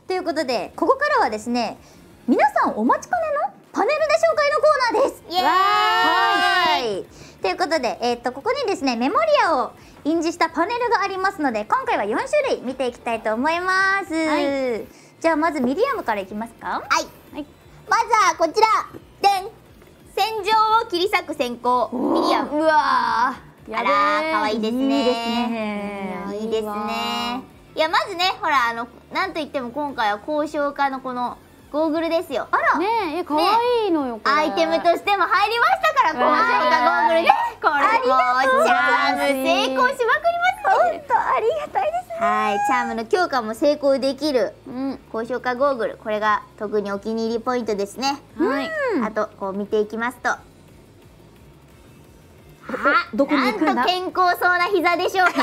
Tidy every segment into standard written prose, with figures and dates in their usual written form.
ということでここからはですね、皆さんお待ちかねのパネルで紹介のコーナーです。イエーイ。ということで、ここにですねメモリアを印字したパネルがありますので、今回は4種類見ていきたいと思います。じゃあまずミリアムからいきますか。 まずはこちら、でん、戦場を切り裂く閃光ミリアム。 うわー、あらー、可愛いですね。いいですね。いや、まずね、ほら、なんといっても今回は高尚化のこのゴーグルですよ。あらねえ、可愛いのよ、これ。 アイテムとしても入りましたから、高尚化ゴーグルね。これもうチャーム成功しまくりますね。 本当ありがたいですね。 はい、チャームの強化も成功できる高尚化ゴーグル、これが特にお気に入りポイントですね。あとこう見ていきますと、 どこに行くんだ。 なんと健康そうな膝でしょうか。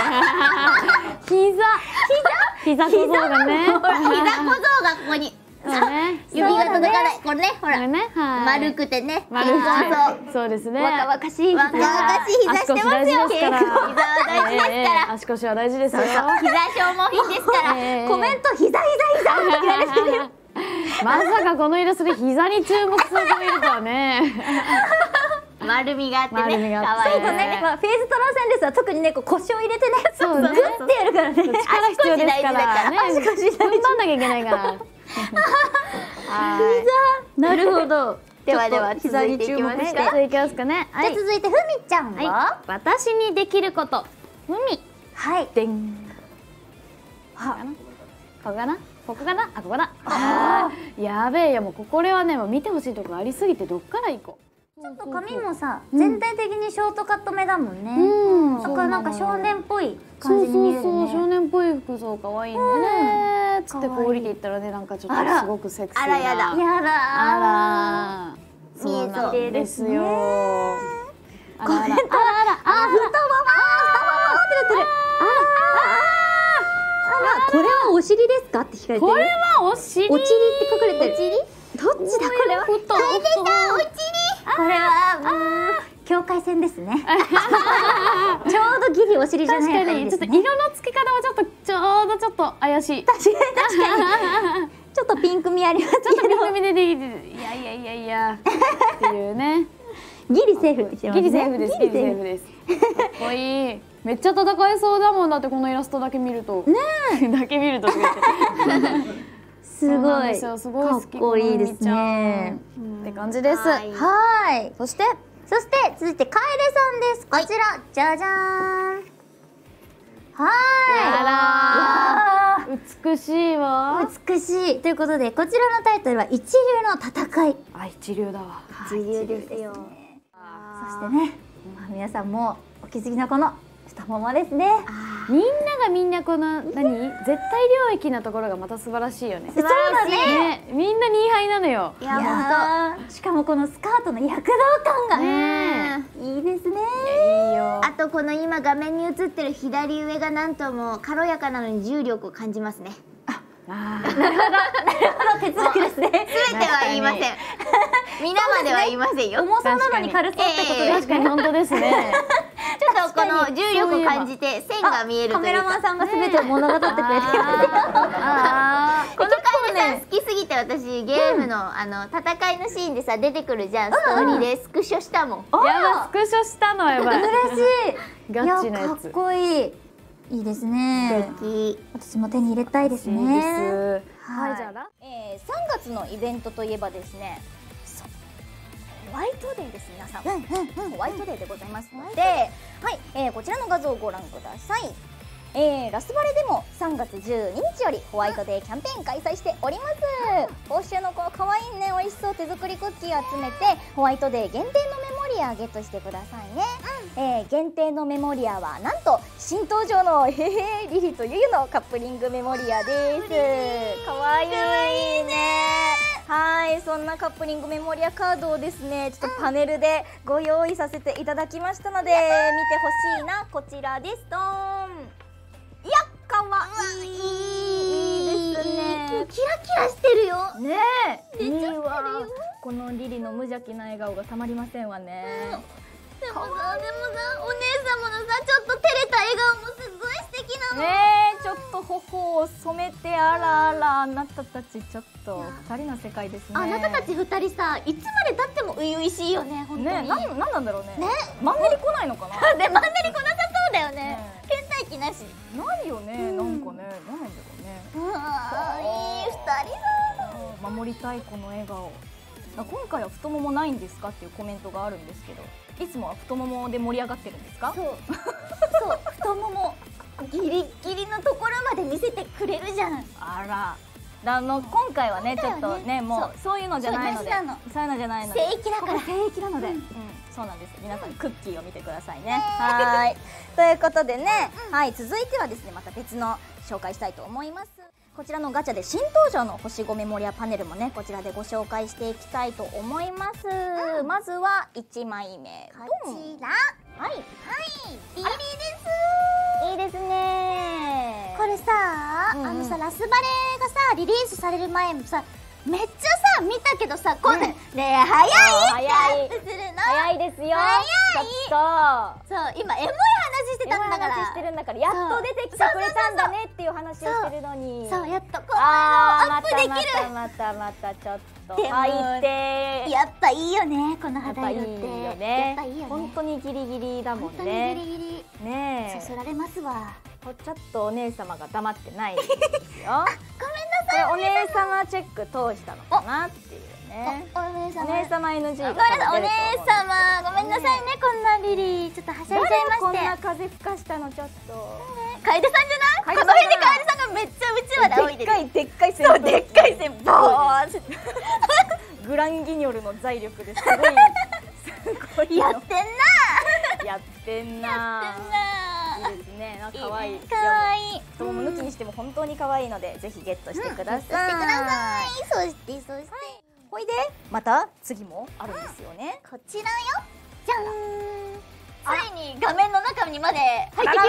膝小僧がね。 ほら、膝小僧がここに指が届かない。これね、ほら丸くてね、健康そう。 そうですね。 若々しい若々しい膝してますよ。 膝は大事ですから。 足腰は大事ですよ。 膝消耗品ですから。 コメント膝って言われてる。 まさかこのイラストで膝に注目する人いるとはね。 丸みがあってね、可愛いね。 最後ね、フェーズトラ戦ですは特にね、腰を入れてね、 そうね、 グッてやるからね。 力必要ですからね。 足腰踏ん張んなきゃいけないから。 なるほど。 では続いていきますか。 続いてますかね。 じゃあ続いてふみちゃんは、 私にできること。ふみ。 はい。 でん。ここかな。ここかな。あ、ここだ。やべえ、いやもうこれはね、もう見てほしいとこありすぎてどっから行こう。 ちょっと髪もさ、全体的にショートカット目だもんね。だからなんか少年っぽい感じに見えるね。 そう少年っぽい服装可愛いんでね。つってこう降りていったらね、なんかちょっとすごくセクシーな。 あらやだ。 あら。そうなんですよ。あらあら。あらあら。あ、太ももってなってる。 これはお尻ですかって聞かれてる。 これはお尻。 お尻って書かれてる。お尻？どっちだこれは。 楓さん、お尻。 これは境界線ですね。ちょうどギリお尻じゃない。 確かにちょっと色の付け方はちょっとちょっと怪しい。 確かに。ちょっとピンク味ありますけど。 ちょっとピンク味でできて、いやっていうね。 ギリセーフですよね。 ギリセーフです。ギリセーフです。かっこいい。めっちゃ戦えそうだもんだって、このイラストだけ見ると。ねえ。だけ見るとって言って。 すごい。 すごい好き。 かっこいいですね。 って感じです。 はい。そして続いてカエレさんです。こちら、じゃじゃーん。 あら。美しいわ。 美しい。ということで、こちらのタイトルは一流の戦い。 あ、一流だわ。 一流ですよ。そしてね、皆さんもお気づきのこの太ももですね。 みんながみんなこの絶対領域なところがまた素晴らしいよね。 そうだね。 みんな2敗なのよ。 いや本当。しかもこのスカートの躍動感がいいですね。 いいよ。 あとこの今画面に映ってる左上がなんとも軽やかなのに重力を感じますね。 なるほど哲学ですね。 全ては言いません。皆までは言いませんよ。 重さなのに軽そうってことで確かに本当ですね。 ちょっとこの重力を感じて線が見えるというか。 カメラマンさんが全てを物語ってくれてる。 この回好きすぎて、私ゲームの戦いのシーンでさ出てくるじゃん、ストーリーでスクショしたもん。 やば、スクショしたのやばい。 嬉しい。 ガチなやつ。 かっこいい。いいですね。 素敵。 私も手に入れたいですね。 はい、じゃあ 3月のイベントといえばですね、ホワイトデーです。皆さん、ホワイトデーでございますので、はい、こちらの画像をご覧ください。ラスバレでも3月12日よりホワイトデーキャンペーン開催しております。報酬のこの可愛いね、美味しそう手作りクッキーを集めてホワイトデー限定のメモリアゲットしてくださいね。限定のメモリアはなんと新登場のリリとユユのカップリングメモリアです。可愛いね。はい、そんなカップリングメモリアカードをですね、ちょっとパネルでご用意させていただきましたので、見てほしいな、こちらです。ドーン。いや、かわいいですね。 キラキラしてるよ。 ねえ、いいわ。このリリの無邪気な笑顔がたまりませんわね。 でもさ、お姉様のさ、ちょっと照れた笑顔もすごい素敵なの。 ねえ、ちょっと頬を染めて、あらあら、あなたたちちょっと二人の世界ですね。 あなたたち二人さ、いつまで経っても初々しいよね、本当に。 ね、なんなんだろうね。マンネリ来ないのかな。 で、マンネリ来なさそうだよね。倦怠期なし。 ないよね、なんかね、なんなんだろうね。 うわー、いい二人だ。 守りたいこの笑顔。今回は太ももないんですかっていうコメントがあるんですけど、いつもは太ももで盛り上がってるんですか？ そう、太ももギリギリのところまで見せてくれるじゃん。 あら。今回はね、ちょっとね、もうそういうのじゃないので、そういうのじゃないので、 聖域だから。 聖域なので、そうなんです。皆さんクッキーを見てくださいね。はい。ということでね、はい、続いてはですね、また別の紹介したいと思います。こちらのガチャで新登場の星5メモリアパネルもね、こちらでご紹介していきたいと思います。まずは1枚目。 こちら。 はい。 リリーです。 いいですね。 これさ、ラスバレがさ、リリースされる前もさ、めっちゃさ、見たけどさ、こんな、ねえ、早いってするの。 早いですよ。 早い。 そう。 そう、今、エモい話してたんだから。 話してるんだから、やっと出てきてくれたんだねっていう話をしてるのに。 そう、やっとこうアップできる。 またちょっと入って。 やっぱいいよね、この肌色って。 いいよね。本当にギリギリだもんね。 本当にギリギリ。 ねえ。 そそられますわ。 ちょっとお姉様が黙ってないですよ。 ごめんなさい。 お姉様チェック通したのかなっていうね。 お姉様 NG が。 ごめんなさい、お姉様、ごめんなさいね、こんなリリーちょっとはしゃいじゃいまして。 こんな風吹かしたのちょっと。 楓さんじゃない？この辺で楓さんがめっちゃうちわで仰いでる。 でっかい線。 そう、でっかい線ボーン。 グランギニョルの財力ですごい。 やってんな。 やってんな。いいですね。可愛い。 可愛い。 太もも抜きにしても本当に可愛いので、ぜひゲットしてください。 そしてほいでまた次もあるんですよね。 こちらよ。じゃん。ついに画面の中にまで入ってきました。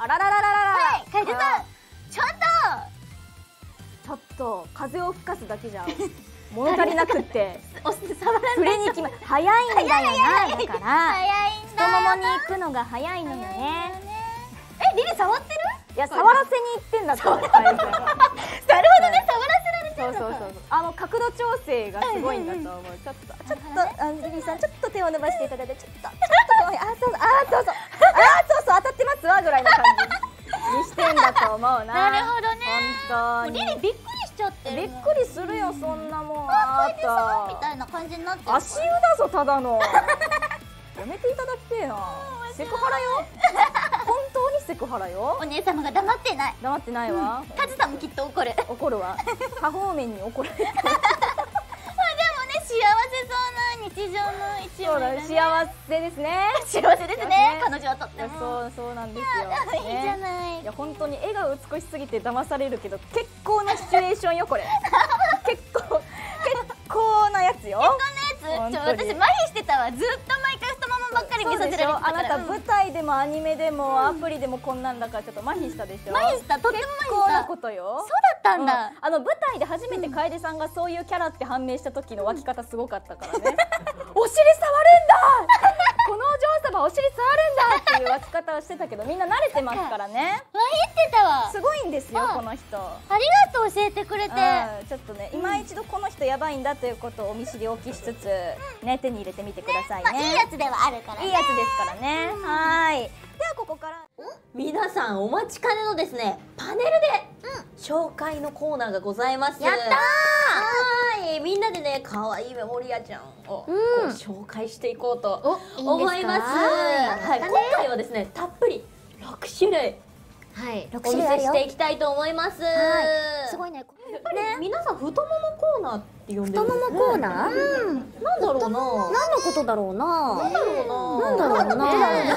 あらららららら。 はい、楓さん、ちょっと風を吹かすだけじゃ物足りなくって触らない。 触れに行きま早いんだよな。だから早いんだ。 太ももに行くのが早いのよね。 リリ触ってる？ いや、触らせに行ってんだって。なるほどね、触らせられてるのか。そう角度調整がすごいんだと思う。ちょっとリリーさん、ちょっと手を伸ばしていただいて、ちょっとそう当たってますわぐらいの感じにしてんだと思うな。 なるほどね。 本当にリリびっくりしちゃってる。 びっくりするよ、そんなもん。 楓さんみたいな感じになってる。 足湯だぞ、ただの。やめていただきてえな。セクハラよ。本当にセクハラよ。 お姉様が黙ってない。 黙ってないわ。 カズさんもきっと怒る。 怒るわ。多方面に怒る。 でもね、幸せそうな日常の一そうだ、幸せですね。 幸せですね。彼女はとっても。 そうなんですよ。 いいじゃない。 いや、本当に絵が美しすぎて騙されるけど、結構なシチュエーションよこれ。結構なやつよ。 私麻痺してたわ。ずっと毎回太ももばっかり見させられてたから。 あなた舞台でもアニメでもアプリでもこんなんだからちょっと麻痺したでしょ。 麻痺した、とっても麻痺した。 結構なことよ。 そうだったんだ。 舞台で初めて楓さんがそういうキャラって判明した時の湧き方すごかったからね。お尻触るんだ。このお嬢様お尻触るんだっていう湧き方をしてたけど、みんな慣れてますからね。 麻痺ってたわ。 すごいんですよ、この人。 ありがとう、教えてくれて。 ちょっとね、今一度この人やばいんだということをお見知りおきしつつね、手に入れてみてくださいね。 いいやつではあるからね。 いいやつですからね。はい。ではここから皆さんお待ちかねのですね、パネルで紹介のコーナーがございます。 やったー。はい、みんなでね、可愛いメモリアちゃんをこう紹介していこうと思います。はい、今回はですね、たっぷり6種類お見せしていきたいと思います。 すごいね。 皆さん太ももコーナーって呼んでるんですね。 太ももコーナー？ なんだろうな。 何のことだろうな。 なんだろうな。 なんだろうな。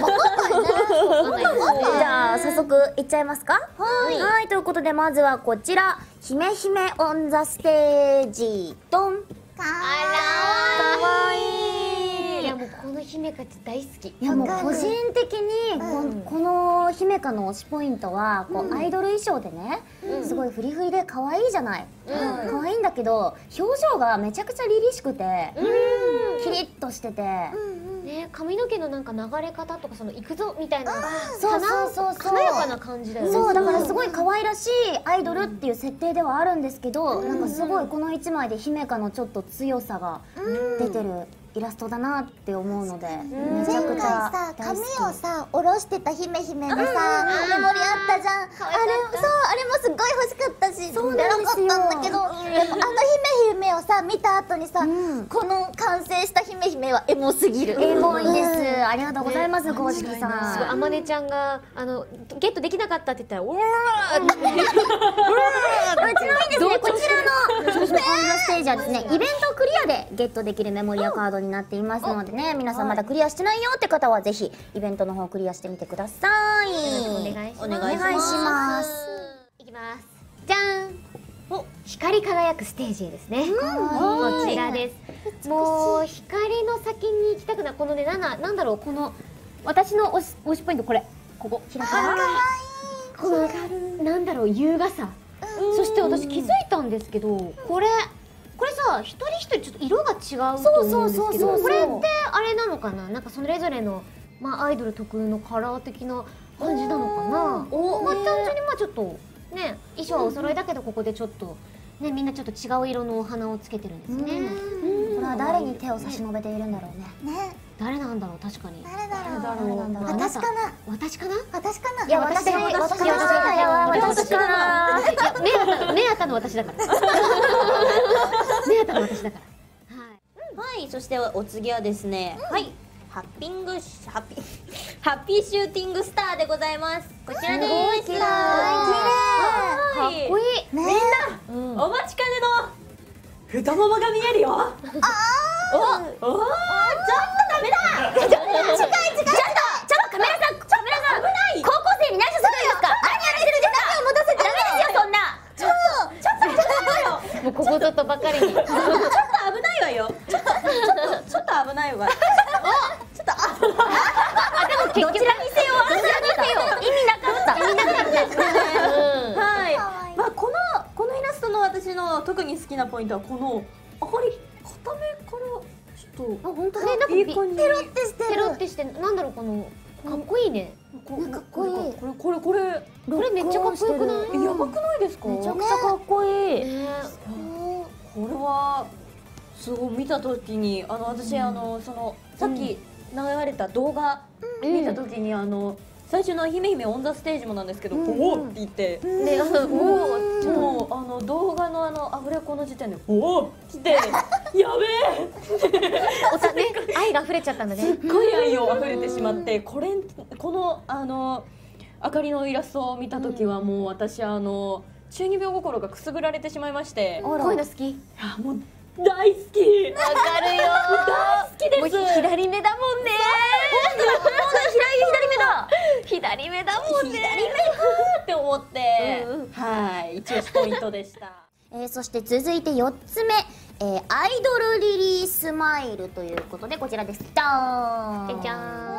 じゃあ早速いっちゃいますか。はい、ということでまずはこちら、姫姫オンザステージドン。 かわいい。 いやもうこの姫香大好き。いやもう個人的にこの姫香の推しポイントはこうアイドル衣装でね、すごいフリフリで可愛いじゃない。可愛いんだけど表情がめちゃくちゃ凛々しくてキリッとしててね、髪の毛のなんか流れ方とか、その行くぞみたいなそうそうそう華やかな感じだよね。 そうだからすごい可愛らしいアイドルっていう設定ではあるんですけど、なんかすごいこの一枚で姫香のちょっと強さが出てるイラストだなって思うので、めちゃくちゃさ髪大好き。 をさ下ろしてた姫姫のさメモリあったじゃん。あれそうあれもすっごい欲しかったし出なかったんだけど、でもあの姫姫をさ見た後にさ、この完成した姫姫はエモすぎる。 エモいです。ありがとうございます公式さすごいん。 あまねちゃんがゲットできなかったって言ったら、うわーってちなみにですね、こちらのステージはですね、イベントクリアでゲットできるメモリアカードになっていますのでね、皆さんまだクリアしてないよって方はぜひイベントの方クリアしてみてください。 お願いします。 お願いします。 いきます。じゃーん。光り輝くステージへですね。こちらです。もう光の先に行きたくない。このね、なんだろう、この私の推しポイント、これここ開かないこのなんだろう、優雅さ。そして私気づいたんですけど、これさ、一人一人ちょっと色が違うと思うんですけど、これってあれなのかな、なんかそれぞれのアイドル特有のカラー的な感じなのかな。単純にちょっとね、衣装はお揃いだけど、ここでちょっとね、みんなちょっと違う色のお花をつけてるんですね。 これは誰に手を差し伸べているんだろうね。 ね、 誰なんだろう、確かに。 誰だろう。 私かな。 私かな。 私かな。 いや私かな。 目当たの私だから。目当たの私だから。 はい、そしてお次はですね、はい、ハッピーシューティングスターでございます。こちらです。 すごい綺麗。 かっこいい。 ね。 お待ちかねの太ももが見えるよ。お、ちょっとダメだ。ちょっとカメラさん、危ない。高校生に内緒するんですか。何やってるんですか。持たせてダメですよ、そんな。ちょっと危ないわよ。 もうここぞとばかりに。 ちょっと危ないわよ。ちょっと危ないわ。ちょっとでも結局どちらにせよ意味なかった。 はい。このイラストの私の特に好きなポイントはこの明かり片目からちょっと本当ね、なんかいい感じ。 テロってしてる。 テロってして、なんだろう、このかっこいいね。 かっこいい。 これこれめっちゃかっこよくない？ やばくないですか？ めちゃくちゃかっこいい。 これはすごい見た時に私そのさっき流れた動画見た時に最初の姫姫オンザステージもなんですけど、おおって言ってね、 もう動画のアフレコの時点でおお来てやべえ愛が溢れちゃったんだね。 すっごい愛を溢れてしまって、このあかりのイラストを見た時はもう私中二病心がくすぐられてしまいまして、 こういうの好き？ もう大好き。 わかるよ。 大好きです。 もう左目だもんね。左目だもんね。 左目って思って、はい、一押しポイントでした。 そして続いて4つ目、アイドルリリースマイルということでこちらです。じゃーん。 じゃじゃ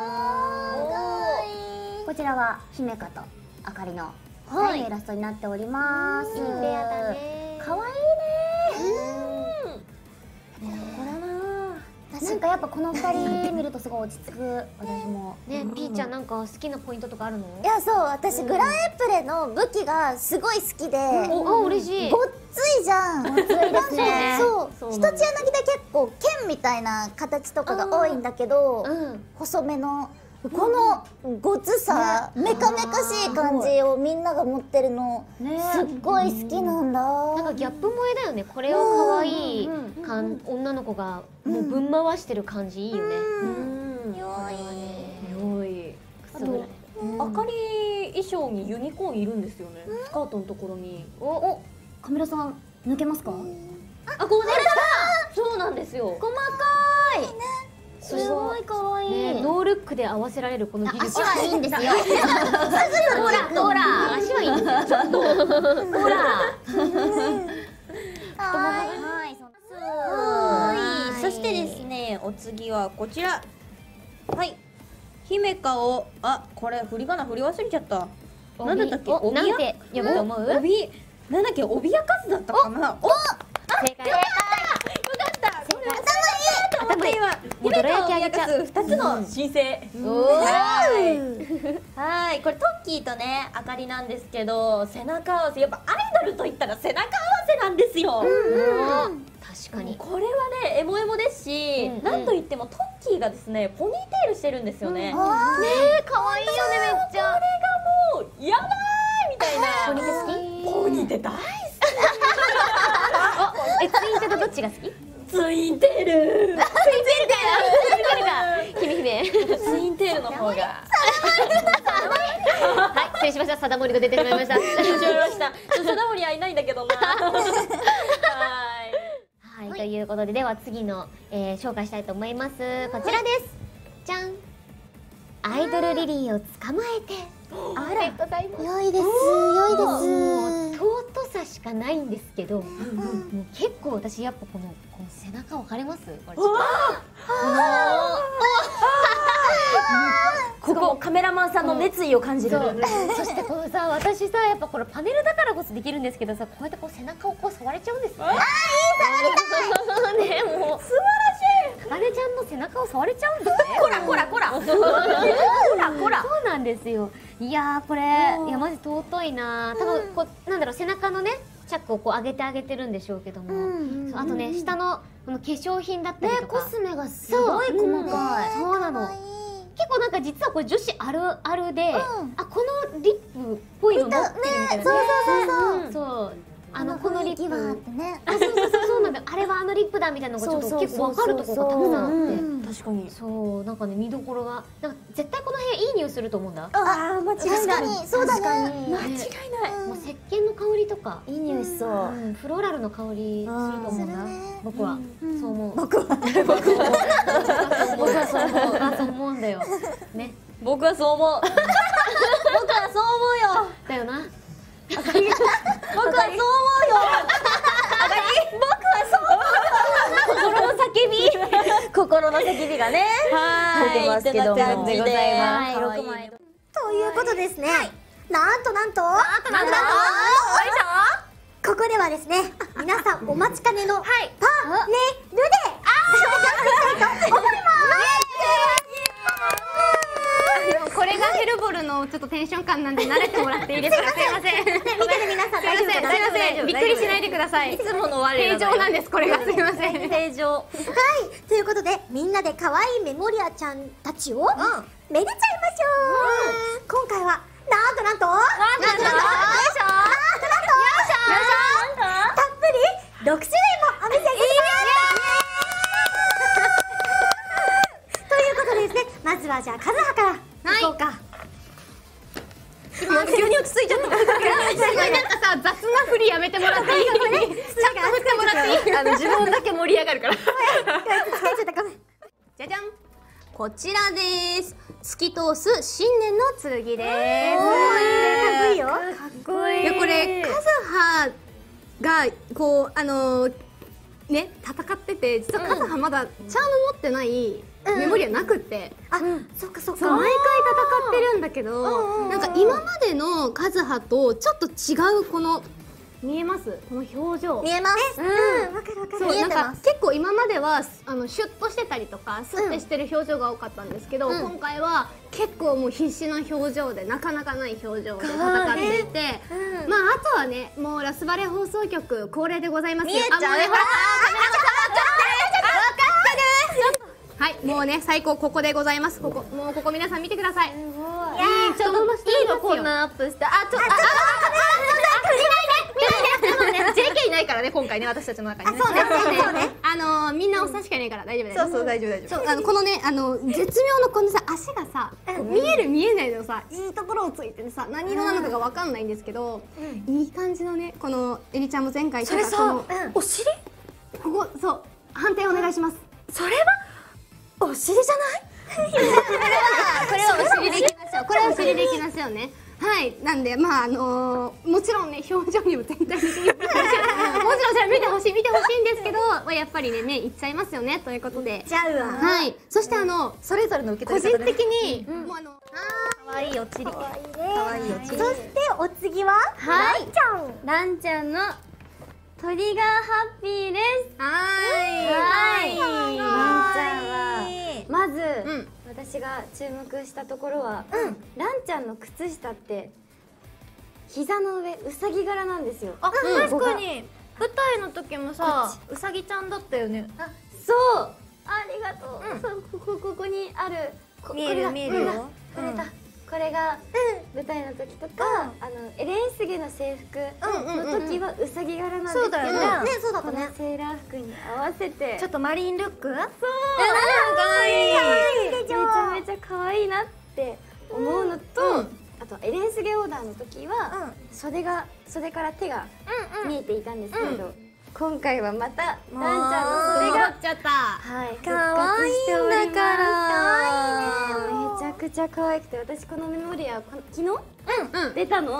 ーん。 こちらは姫香とあかりのイラストになっております。 いいペアだね。 かわいいね。なんかやっぱこの2人見るとすごい落ち着く。私もね、ピーちゃんなんか好きなポイントとかあるの？ いや、そう、私グランエプレの武器がすごい好きで、 嬉しい。 ごっついじゃん。ごっついですね。 そう、一つ柳で結構剣みたいな形とかが多いんだけど、細めのこのごつさ、メカメカしい感じをみんなが持ってるのすっごい好きなんだ。 なんかギャップ萌えだよね。これを可愛い女の子がもうぶん回してる感じいいよね。 良い。あとあかり衣装にユニコーンいるんですよね。スカートのところに。 お、カメラさん抜けますか？ あ、こう出た。そうなんですよ。 細かい。すごい可愛い。 ノールックで合わせられるこの技術。 足はいいんですよ。 ほら、足はいいんですよ。ほら。 そしてですね、お次はこちら。はい。姫香をこれ振り仮名振り忘れちゃった。なんだったっけ？ なんて読むと思う？ なんだっけ？脅かすだったかな。 正解。よかった。頭いい。 今どら焼きあげちゃう2つの新星。はい、これトッキーとねあかりなんですけど、背中合わせ、やっぱアイドルといったら背中合わせなんですよ。 確かにこれはねエモエモですし、なんといってもトッキーがですねポニーテールしてるんですよね。 可愛いよねめっちゃ。 これがもうやばいみたいな。 ポニテ好き？ ポニテ大好ツインテとどっちが好き？ き。ツインテール。 姫姫。 ツインテールの方が。 はい失礼しました。貞森が出てしまいました。 失礼しました。貞森はいないんだけどな。はい。 はい、ということで、では次の、紹介したいと思います。こちらです。じゃん。アイドルリリーを捕まえて。 あら、 ありがとうございます。 良いです、良いです。 尊さしかないんですけど、もう結構私やっぱこの背中分かれます？これここカメラマンさんの熱意を感じる。 そしてこのさ、私さやっぱこれパネルだからこそできるんですけどさ、こうやってこう背中をこう触れちゃうんですね。ああ、いい、触りたい。ね、もう素晴らしい。あかねちゃんの背中を触れちゃうんですね。 こらこらこら。こらこら。 そうなんですよ。いやーこれいやマジ尊いな。多分こうなんだろう、背中のねチャックをこう上げてあげてるんでしょうけども、そうあとね下のこの化粧品だったりとか、 コスメがすごい細かい。 そうなの。結構なんか実はこれ女子あるあるで、あこのリップっぽいの持ってるみたいな。そうこのリップはってね。 そうなんだ。あれはあのリップだみたいなのがちょっと結構わかるところがたくさんあって。 確かに。 そうなんかね見どころがなんか絶対この部屋いい匂いすると思うんだ。 ああ間違いない。 確かに、そうだね。 間違いない。 もう石鹸の香りとか、 いい匂いしそう。 フローラルの香りすると思うんだ。僕はそう思う。 僕はそう思うんだよ。ね。 僕はそう思う。僕はそう思うよ。 だよな。 僕はそう思うよ。僕はそう思うよ。心の叫びがね。出てますけども。 感じでございます。 はい、6枚。 ということですね。なんとここではですね、皆さんお待ちかねのパネルで紹介したいと思います。 これがヘルボルのちょっとテンション感なんで慣れてもらっていいですか？すいません。 見てる皆さん大丈夫かな？ すいません。びっくりしないでください。 いつもの我平常なんですこれが。すいません。 正常。 はい、ということでみんなで可愛いメモリアちゃんたちをめでちゃいましょう。今回はなんとたっぷり6種類もお見せいたしますということでですね、まずはじゃあカズハからいこうか。 急に落ち着いちゃった。 すごいなんかさ雑な振りやめてもらっていい？ちゃんと振ってもらっていい？ 自分だけ盛り上がるから。 じじゃじゃん。こちらです。透き通す新年の剣です。 かっこいいよ。 かっこいい。これカズハがこうね戦ってて、実はカズハまだチャーム持ってないメモリアなくって、 そっかそっか。 そう毎回戦ってるんだけど、なんか今までのカズハとちょっと違うこの見えます？この表情。 見えます。わかるわかる。 そうなんか見えてます。 結構今まではシュッとしてたりとかスッてしてる表情が多かったんですけど、今回は結構もう必死な表情でなかなかない表情で戦っていて、まああとはねもうラスバレ放送局恒例でございますよ。 見えちゃう。 もうねほらはい、もうね最高ここでございます。ここ皆さん見てください。いいちょっといいのこんなアップしてJK いないからね今回ね私たちの中にね。そうね。みんなお差しかいないから大丈夫です。 そう大丈夫。 そうこのね絶妙のこのさ足がさ見える見えないのさいいところをついててさ何色なのかがわかんないんですけど、いい感じのねこのエリちゃんも前回言ってたこのお尻？ ここそう判定お願いします。 それはお尻じゃない？ これはお尻でいきましょう。これはお尻でいきましょうね。はい、なんでまあもちろんね表情にも全体的にもちろんそれは見てほしいんですけど、やっぱりねいっちゃいますよねということで。 ちゃうわ。 はい。そしそてれぞれの受け個人取り方ね。 的にもう可愛いお尻。可愛いお尻。 そしてお次はランちゃん。 ランちゃんのトリガーハッピーです。 はい。 ランちゃんは私が注目したところは、ランちゃんの靴下って膝の上うさぎ柄なんですよ。 あ、確かに舞台の時もさ、うさぎちゃんだったよね。 そうありがとう、そうここにある見える見えるよ。 これが舞台の時とか、エレン・スゲの制服の時はうさぎ柄なんですけど、 そうだよね。 そうだったね。 このセーラー服に合わせてちょっとマリンルック？ そうかわいい。 めちゃめちゃ可愛いなって思うのと、あとエレン・スゲオーダーの時は袖から手が見えていたんですけど、今回はまたランちゃんの袖がっちゃった。 はいかわいいんだから。 めちゃくちゃ可愛くて、私このメモリア昨日出たの。 いい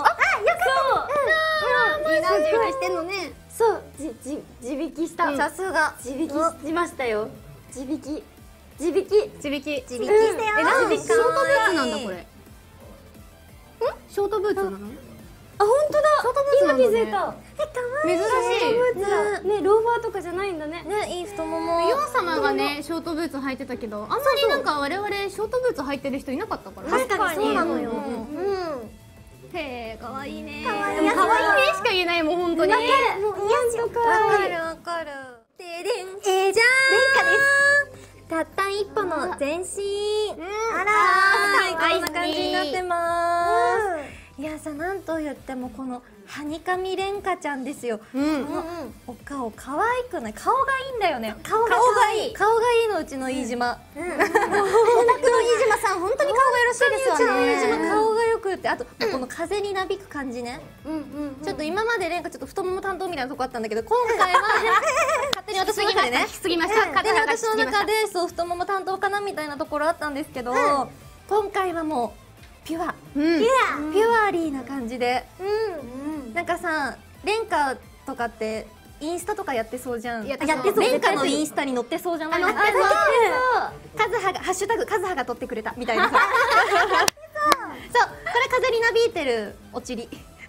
な、自分してんのね。 そう自引きしたさすが。 自引きしましたよ。自引き自引きしてよ。 自引きなんでショートブーツなんだこれ。ショートブーツなの？ あ、本当だ。 ショートブーツなんだね。 今気づいた。 珍しい。 ね、ローファーとかじゃないんだね。 ね、いい太もも。ヨウ様がね、ショートブーツ履いてたけど、あんまりなんか我々ショートブーツ履いてる人いなかったから。 確かにそうなのよ。 へえ、可愛いね。 可愛いでも可愛いねしか言えないもん本当に。 もう癒しわかるわかる。 じゃーん。たった一歩の前進。あらー、 こんな感じになってまーす。いやさ、なんと言ってもこのはにかみれんかちゃんですよ。このお顔可愛くない？顔がいいんだよね。顔がいい。顔がいいのうちの飯島。 オタクの飯島さん本当に顔がよろしいですよね。 うちの飯島顔がよくって、あとこの風になびく感じね。ちょっと今までれんかちょっと太もも担当みたいなとこあったんだけど、今回は勝手に私の中でね、 聞きすぎました。 勝手に私の中でそう太もも担当かなみたいなところあったんですけど、今回はもうピュアリーな感じで、なんかさ、レンカとかってインスタとかやってそうじゃん。やってそう。レンカのインスタに載ってそうじゃない？載ってそう。カズハがハッシュタグカズハが撮ってくれたみたいなさ。そう、これ風になびいてるおちり。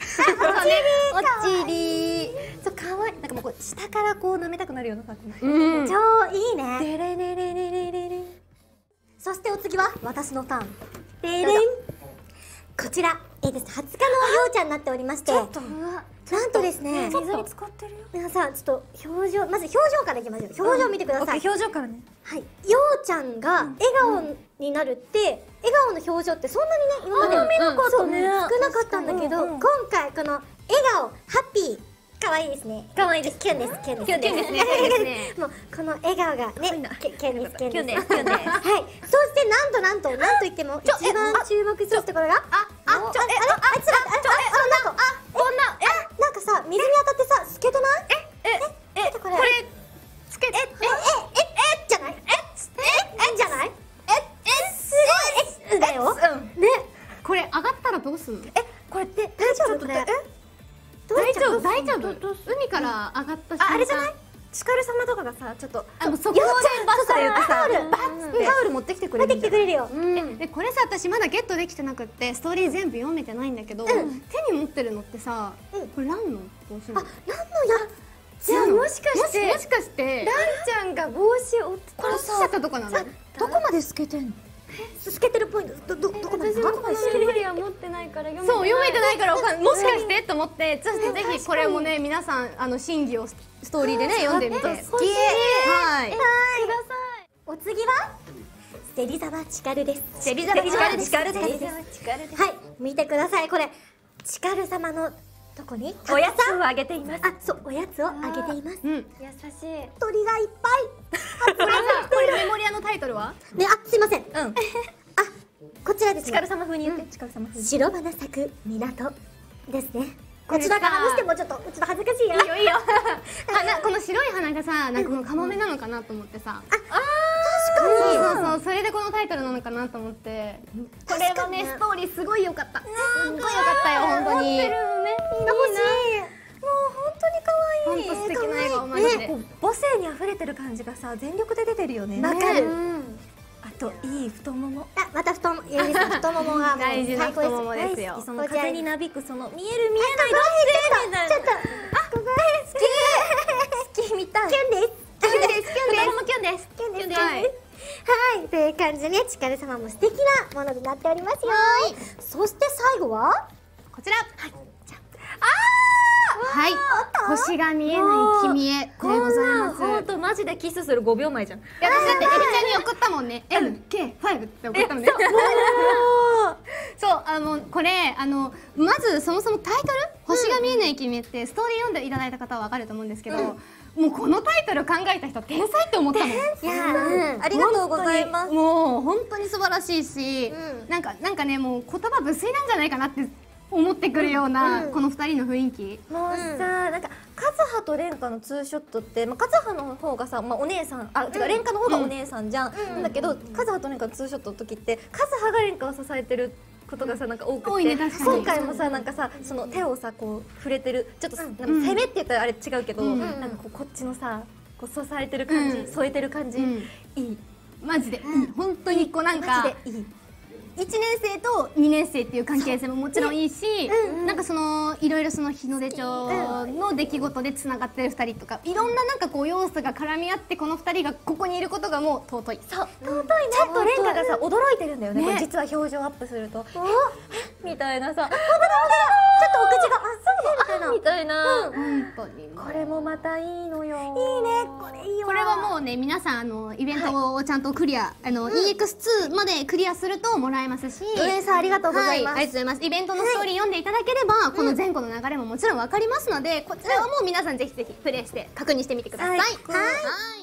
おちり。そう、可愛い。なんかもうこう下からこう舐めたくなるような感じ。 超いいね。 デレレレレレレレ。 そしてお次は私のターン。でれん。こちら、20日のようちゃんになっておりまして、なんとですね、 水に使ってるよ。 皆さんちょっと表情、まず表情からいきましょう。表情見てください。 表情からね。 はい、ようちゃんが笑顔になるって、笑顔の表情ってそんなにね、今まで少なかったんだけど、今回この笑顔、ハッピー、可愛いですね。可愛いです。キュンです。キュンです。キュンですね。もうこの笑顔がね、キュンです。キュンです。はい。そしてなんと言っても一番注目するところが、なんかさ、水に当たってさ、透けてない？これ透けてじゃない？じゃない？すごいだよ。ね。 これ上がったらどうすんの？ これって大丈夫？これ大丈夫？海から上がった瞬間、 あれじゃない？ チカル様とかがさ、ちょっともうそこでバスというかさ、 タオル持ってきてくれる。 持ってきてくれるよ。 でこれさ、私まだゲットできてなくってストーリー全部読めてないんだけど、手に持ってるのってさ、これランの帽子なの？ なんのや？ じゃあもしかしてもしかしてランちゃんが帽子をこれさ、ったとこなの？ どこまで透けてんの？透けてるポイントどこまで？ 私もこのメモリは持ってないから読めてない。 そう、読めてないからわかんない。もしかしてと思って、ぜひこれもね、皆さん真偽をストーリーでね読んでみて。はい。 お次は芹沢チカルです。 芹沢チカルです。 はい、見てください。これチカル様のとこにおやつをあげています。 あ、そう、おやつをあげています。 優しい。 鳥がいっぱい。 これメモリアのタイトルは？ ね、すいません。こちらですね。 チカル様風に言って。チカル様風に。 白花咲く港ですね。こちらから話してもちょっと恥ずかしいよ。 いいよ。この白い花がさ、なんかこのカモメなのかなと思ってさ。そう、それでこのタイトルなのかなと思って。これはね、ストーリーすごい良かった。すごい良かったよ、本当に。 欲しい。 本当素敵な笑顔マジで。母性に溢れてる感じがさ、全力で出てるよね。 わかる。 あといい太もも。 また太ももが大事な太ももですよ。その風になびくその見える見えないどっちみたいな。ちょっとここ好きみたい。 キュンです。 太ももキュンです。 はい、正解感じでね、力様も素敵なものになっておりますよ。そして最後はこちら。はい、星が見えない君へでございます。 ほんとマジでキスする5秒前じゃん。 いや、私だってエリちゃんに送ったもんね。MK5 って送ったもんね。そう、これまずそもそもタイトル「星が見えない君へ」ってストーリー読んでいただいた方は分かると思うんですけど、もうこのタイトル考えた人天才って思ったもん。 いやありがとうございます。 もう本当に素晴らしいし、なんかね、もう言葉無粋なんじゃないかなって思ってくるような、この2人の雰囲気。 もうさ、なんかカズハとレンカのツーショットって、カズハの方がさ、お姉さん、レンカの方がお姉さんじゃん。なんだけどカズハとレンカのツーショットの時ってカズハがレンカを支えてることがさ、なんか多くて、今回もさ、なんかさ、その手をさこう触れてる、ちょっと攻めって言ったらあれ違うけど、なんかこっちのさ、こう支えてる感じ、添えてる感じ、いい。 マジで本当にこうなんか1年生と2年生っていう関係性ももちろんいいし、なんかそのいろいろその日の出町の出来事でつながってる2人とか、いろんななんかこう要素が絡み合って、この2人がここにいることがもう尊い。 そう、尊いね。ちょっとレンカがさ驚いてるんだよね。これ実は表情アップするとみたいなさ、ちょっとお口がみたいな。 本当にこれもまたいいのよ。 いいね、これいいわ。 これはもうね、皆さんイベントをちゃんとクリア、EX2 までクリアするともらえますし、 運営さんありがとうございます。 ありがとうございます。イベントのストーリー読んでいただければ、この前後の流れももちろんわかりますので、こちらはもう皆さんぜひぜひプレイして確認してみてください。はい。